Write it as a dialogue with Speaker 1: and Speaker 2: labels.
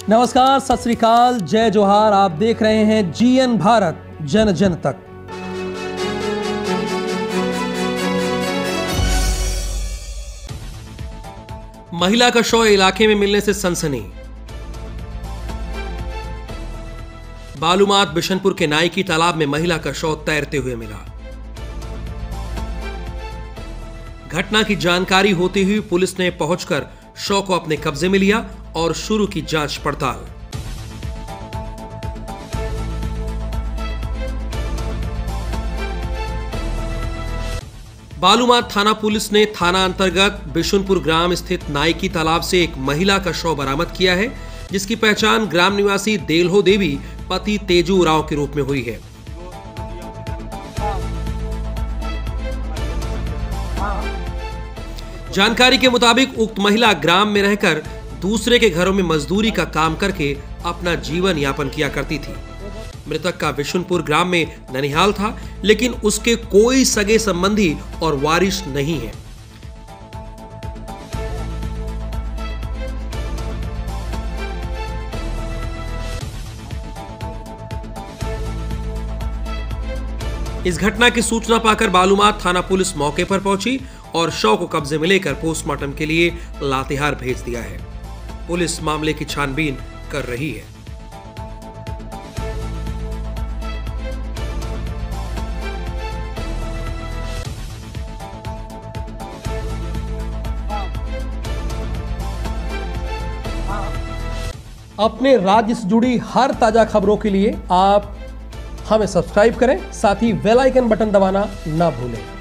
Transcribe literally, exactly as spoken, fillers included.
Speaker 1: नमस्कार, सत श्री अकाल, जय जोहार। आप देख रहे हैं जीएन भारत, जन जन तक। महिला का शव इलाके में मिलने से सनसनी। बालूमाथ बिशनपुर के नाई की तालाब में महिला का शव तैरते हुए मिला। घटना की जानकारी होते हुए पुलिस ने पहुंचकर शव को अपने कब्जे में लिया और शुरू की जांच पड़ताल। बालूमाथ थाना पुलिस ने थाना अंतर्गत बिशनपुर ग्राम स्थित नाई की तालाब से एक महिला का शव बरामद किया है, जिसकी पहचान ग्राम निवासी देलहो देवी पति तेजू उरांव के रूप में हुई है। जानकारी के मुताबिक उक्त महिला ग्राम में रहकर दूसरे के घरों में मजदूरी का काम करके अपना जीवन यापन किया करती थी। मृतक का बिशनपुर ग्राम में ननिहाल था, लेकिन उसके कोई सगे संबंधी और वारिस नहीं है। इस घटना की सूचना पाकर बालूमाथ थाना पुलिस मौके पर पहुंची और शव को कब्जे में लेकर पोस्टमार्टम के लिए लातेहार भेज दिया है। पुलिस मामले की छानबीन कर रही है। अपने राज्य से जुड़ी हर ताजा खबरों के लिए आप हमें सब्सक्राइब करें, साथ ही बेल आइकन बटन दबाना ना भूलें।